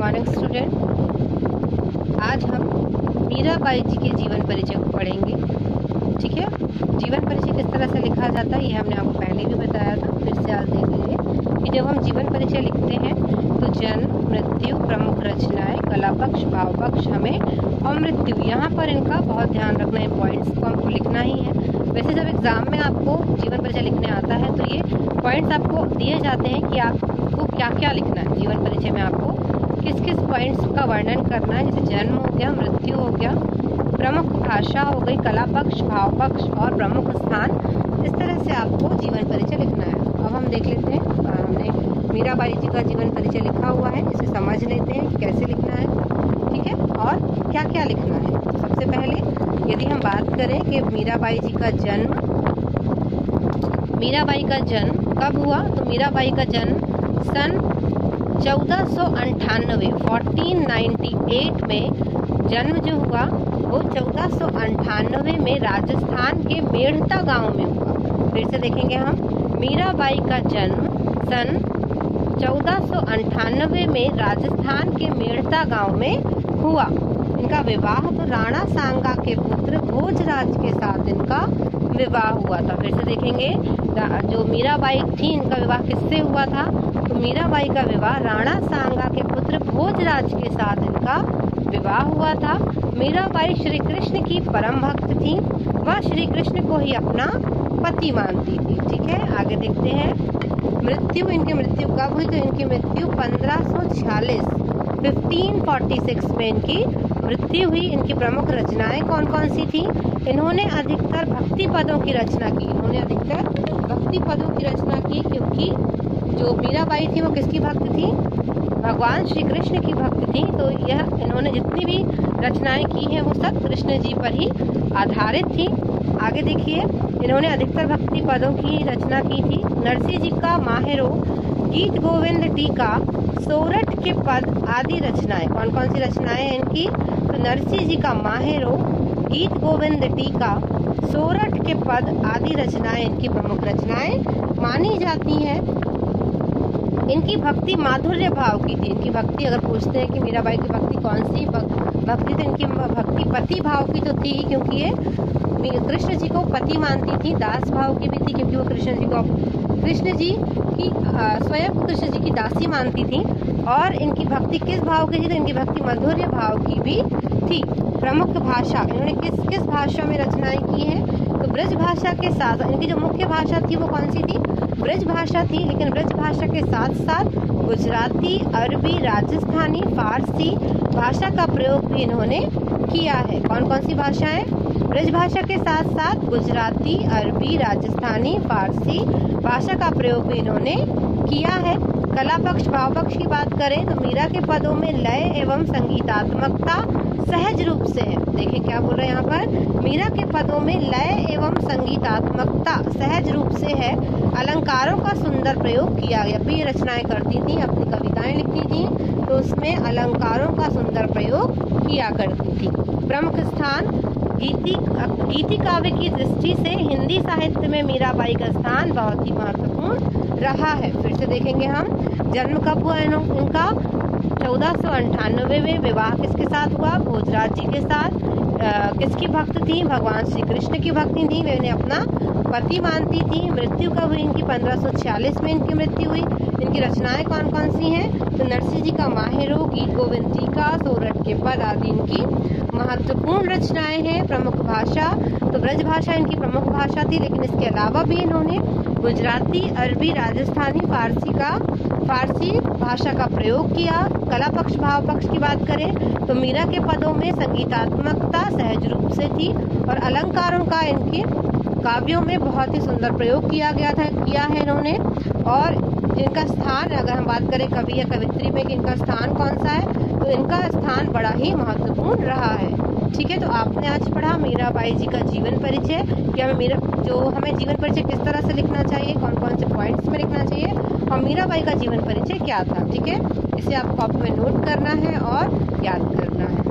Morning student. आज हम मीराबाई जी के जीवन परिचय को पढ़ेंगे। ठीक है, जीवन परिचय किस तरह से लिखा जाता है ये हमने आपको पहले भी बताया था। फिर से आज देख लीजिए कि जब हम जीवन परिचय लिखते हैं तो जन्म, मृत्यु, प्रमुख रचनाएं, कला पक्ष, भाव पक्ष हमें और मृत्यु, यहाँ पर इनका बहुत ध्यान रखना है। पॉइंट्स को हमको लिखना ही है। वैसे जब एग्जाम में आपको जीवन परिचय लिखने आता है तो ये पॉइंट्स आपको दिए जाते हैं कि आपको क्या क्या लिखना है। जीवन परिचय में आपको किस किस पॉइंट्स का वर्णन करना है, जैसे जन्म हो गया, मृत्यु हो गया, प्रमुख भाषा हो गई, कला पक्ष, भाव पक्ष और प्रमुख स्थान। इस तरह से आपको जीवन परिचय लिखना है। अब हम देख लेते हैं, हमने मीराबाई जी का जीवन परिचय लिखा हुआ है, इसे समझ लेते हैं कि कैसे लिखना है। ठीक है, और क्या क्या लिखना है। सबसे पहले यदि हम बात करें कि मीराबाई जी का जन्म, मीराबाई का जन्म कब हुआ, तो मीराबाई का जन्म सन 1498 1498 में जन्म जो हुआ वो 1498 में राजस्थान के मेड़ता गांव में हुआ। फिर से देखेंगे हम, मीराबाई का जन्म सन 1498 में राजस्थान के मेड़ता गांव में हुआ। इनका विवाह तो राणा सांगा के पुत्र भोजराज के साथ इनका विवाह हुआ था। फिर से देखेंगे, जो मीराबाई थी इनका विवाह किससे हुआ था, तो मीराबाई का विवाह राणा सांगा के पुत्र भोजराज के साथ इनका विवाह हुआ था। मीराबाई श्री कृष्ण की परम भक्त थी, वह श्री कृष्ण को ही अपना पति मानती थी। ठीक है, आगे देखते हैं। मृत्यु, इनकी मृत्यु कब हुई, तो इनकी मृत्यु 1546 में इनकी मृत्यु हुई। इनकी प्रमुख रचनाएं कौन कौन सी थी, इन्होंने अधिकतर भक्ति पदों की रचना की। इन्होंने अधिकतर भक्ति पदों की रचना की, क्योंकि जो मीराबाई थी वो किसकी भक्त थी, भगवान श्री कृष्ण की भक्त थी। तो यह इन्होंने जितनी भी रचनाएं की हैं वो सब कृष्ण जी पर ही आधारित थी। आगे देखिए, इन्होंने अधिकतर भक्ति पदों की रचना की थी। नरसिंह जी का माहेरो, गीत गोविंद टीका, सोरठ के पद आदि रचनाएं। कौन कौन सी रचनाएं हैं इनकी, तो नरसिंह जी का माहेरो, गीत गोविंद टीका, सोरठ के पद आदि रचनाएं इनकी प्रमुख रचनाएं मानी जाती हैं। इनकी भक्ति माधुर्य भाव की थी। इनकी भक्ति अगर पूछते हैं कि मीराबाई की भक्ति कौन सी भक्ति, तो इनकी भक्ति पति भाव की तो थी, क्योंकि ये कृष्ण जी को पति मानती थी। दास भाव की भी थी, क्योंकि वो कृष्ण जी की स्वयं कृष्ण जी की दासी मानती थी। और इनकी भक्ति किस भाव की थी, तो इनकी भक्ति माधुर्य भाव की भी थी। प्रमुख भाषा, इन्होंने किस किस भाषा में रचनाएं की हैं, तो ब्रज भाषा के साथ, इनकी जो मुख्य भाषा थी वो कौन सी थी, ब्रज भाषा थी। लेकिन ब्रज भाषा के साथ साथ गुजराती, अरबी, राजस्थानी, फारसी भाषा का प्रयोग भी इन्होंने किया है। कौन कौन सी भाषाएं, ब्रज भाषा के साथ साथ गुजराती, अरबी, राजस्थानी, फारसी भाषा का प्रयोग भी इन्होंने किया है। कला पक्ष, भाव पक्ष की बात करें तो मीरा के पदों में लय एवं संगीतात्मकता सहज रूप से है। देखिए क्या बोल रहे हैं यहाँ पर, मीरा के पदों में लय एवं संगीतात्मकता सहज रूप से है। अलंकारों का सुंदर प्रयोग किया गया। भी रचनाएं करती थी, अपनी कविताएं लिखती थी, तो उसमें अलंकारों का सुंदर प्रयोग किया करती थी। प्रमुख स्थान, गीति काव्य की दृष्टि से हिंदी साहित्य में मीराबाई का स्थान बहुत ही महत्वपूर्ण रहा है। फिर से देखेंगे हम, जन्म कब हुआ इनका, 1498 में। विवाह किसके साथ हुआ, भोजराज जी के साथ। किसकी भक्त थी, भगवान श्री कृष्ण की भक्ति थी, वे इन्हें अपना पति मानती थी। मृत्यु कब हुई इनकी, 1546 में इनकी मृत्यु हुई। इनकी रचनाएं कौन कौन सी हैं, तो नरसिंह जी का माहेरो, गीत गोविंद जी का, सोरठ के पद आदि इनकी महत्वपूर्ण रचनाएं हैं। प्रमुख भाषा, तो ब्रज भाषा इनकी प्रमुख भाषा थी, लेकिन इसके अलावा भी इन्होंने गुजराती, अरबी, राजस्थानी, फारसी भाषा का प्रयोग किया। कला पक्ष, भाव पक्ष की बात करें तो मीरा के पदों में संगीतात्मकता सहज रूप से थी, और अलंकारों का इनके काव्यों में बहुत ही सुंदर प्रयोग किया है इन्होंने। और इनका स्थान, अगर हम बात करें कवि या कवित्री में कि इनका स्थान कौन सा है, तो इनका स्थान बड़ा ही महत्वपूर्ण रहा है। ठीक है, तो आपने आज पढ़ा मीराबाई जी का जीवन परिचय कि हमें जीवन परिचय किस तरह से लिखना चाहिए, कौन कौन से पॉइंट्स में लिखना चाहिए, और मीराबाई का जीवन परिचय क्या था। ठीक है, इसे आपको कॉपी में नोट करना है और याद करना है।